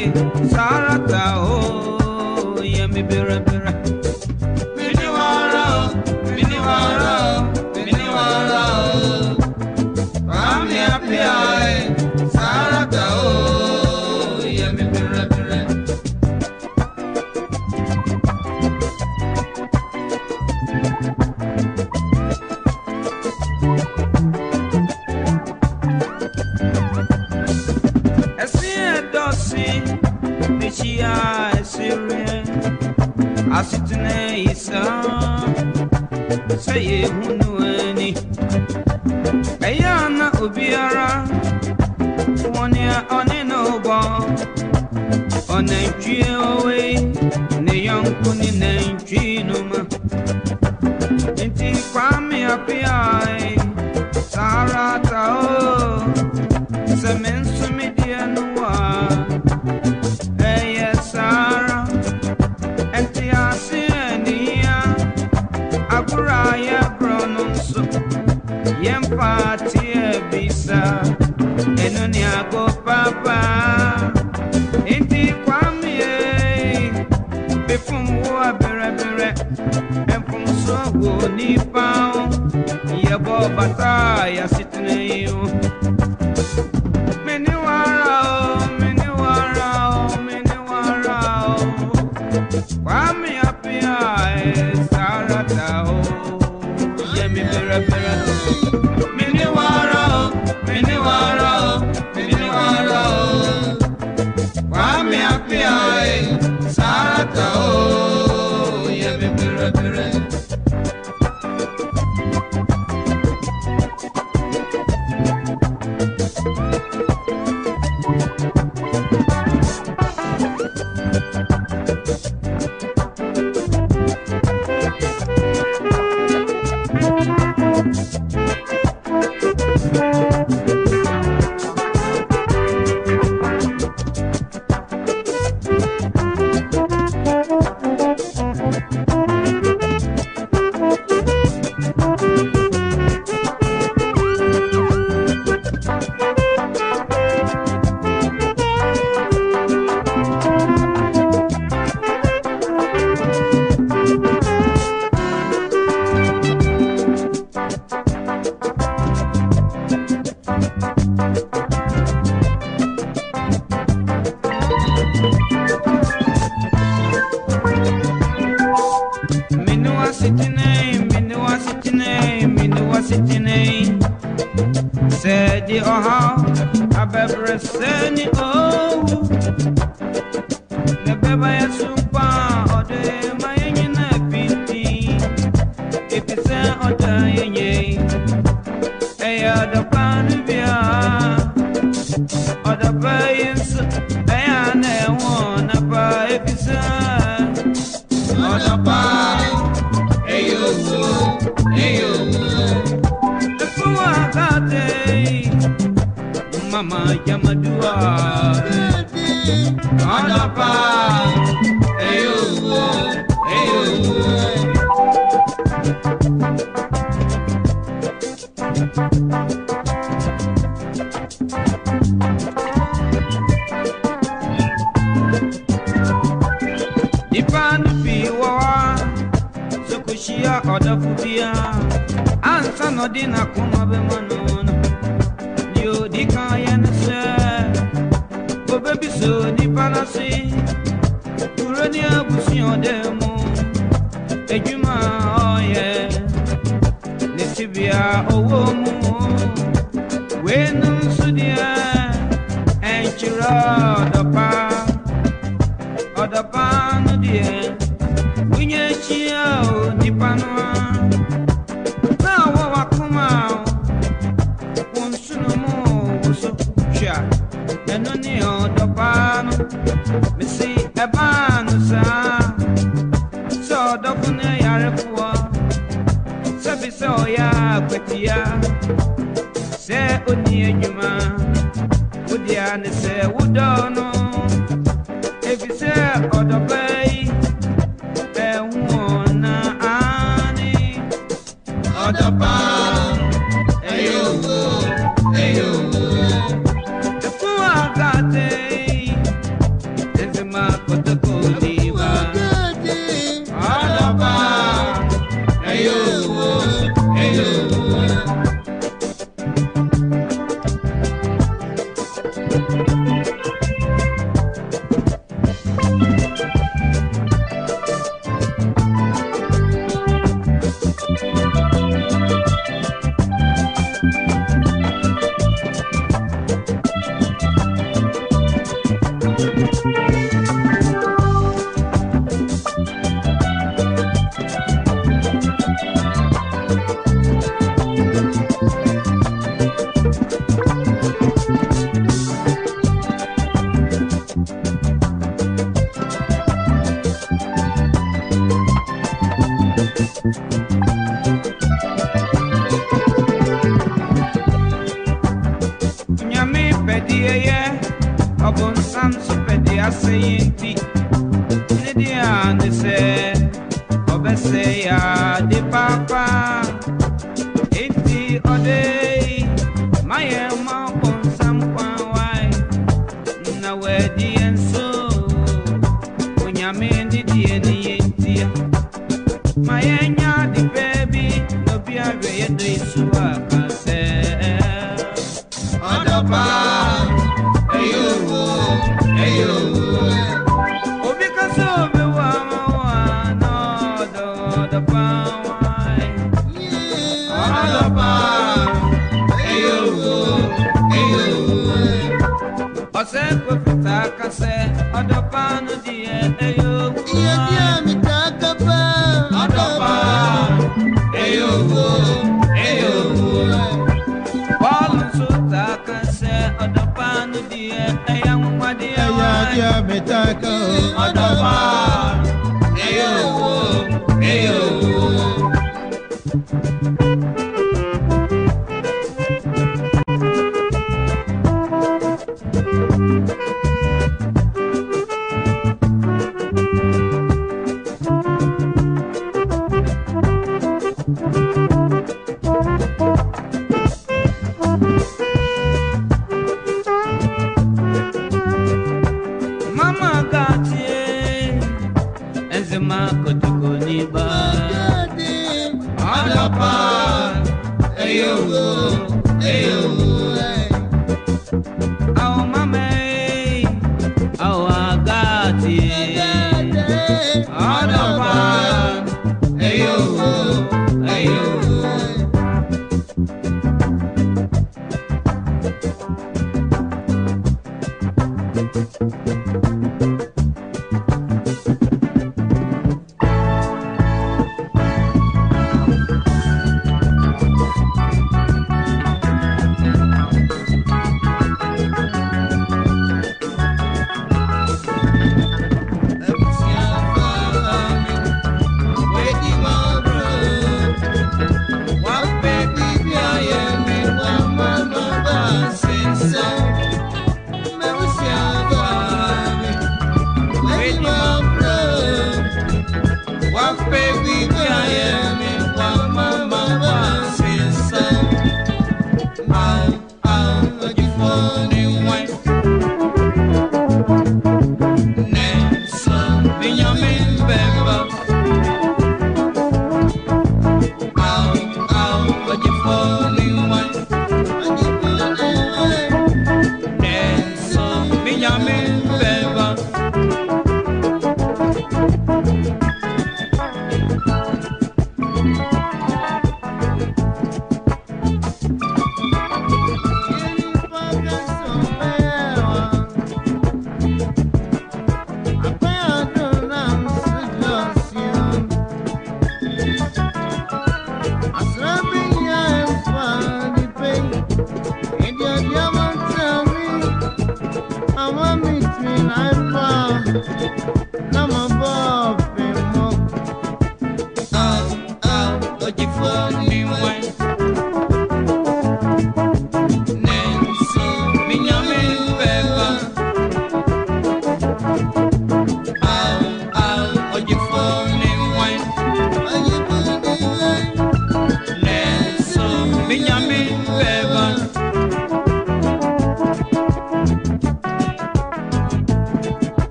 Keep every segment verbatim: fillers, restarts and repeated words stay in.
Sarata oh yemi bira bira Miniwara Miniwara Miniwara Kwame apia Sarata oh yemi bira bira Chia Syrian Asitne Isa Say Hunuani Ayana Ubiara Wania Oninoba On a away Ne young Kuni Nanjinuma Inti Kwame Apia Sarata Semen Sumidia Noa Aguraya Brononso Yem party bisa Enonia go papa Inti kwami Befum wa bere bere Befum so go ni pao Yebo bata ya sitne yo Meni wara o Meni wara o Meni wara o Kwami apia Sarata o Yemi bere bere Mini wara Mini wara Mini wara Kwame apia Sarata o Yemi bere bere Seni oh Nebeba ya sumpa ode mayenye na piti Epise oda yenye Eya da panu bia Oda bayins Eya ne wona pa epise Oda pa Eyo Eyo Efuwa kate Mama Yamadua Adapa Eyo Eyo Ipanu piwa Sukushia Odafubia Ansa Nodina Kumabe Manona Yo dikayen se Obebi so di panasi Urani abusion demo Ejuma oye Nesibia owo mu Wenum sudia Enchira odapa Odapa no die Winye chia o di panwa Na wawa kuma Enoni odopano Missy ebanu sa So dofune yarefuwa Sabi so ya kwetia Se oni enyuma Udia ne se udono Ebi se odopei Ehuona ani Odopano Eyo Eyo Obon sam supedi aseyenti Nidia nise Obese ya di papa Iti ode Maye ma obon sam kwa wai Na wedi enso Unyame ndidi eni yenti Maye nya di baby No bia veye do isuwa kase Odapa Ose kufita kase Odapa no die eyo Iye die mitaka pa Odapa eyo eyo Paul suta kase Odapa no die eya mwadi eya die mitaka Odapa eyo eyo Mama gati enzema kotukoni ba Odapa eyo eyo Aw mama aw agati Odapa eyo eyo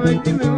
me